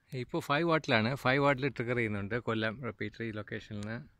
ഇപ്പോൾ 5 വാട്ടിലാണ്. 5 വാട്ടിൽ ട്രിഗർ ചെയ്യുന്നുണ്ട് കൊല്ലം റിപ്പീറ്റർ ഈ ലൊക്കേഷനിൽ നിന്ന്.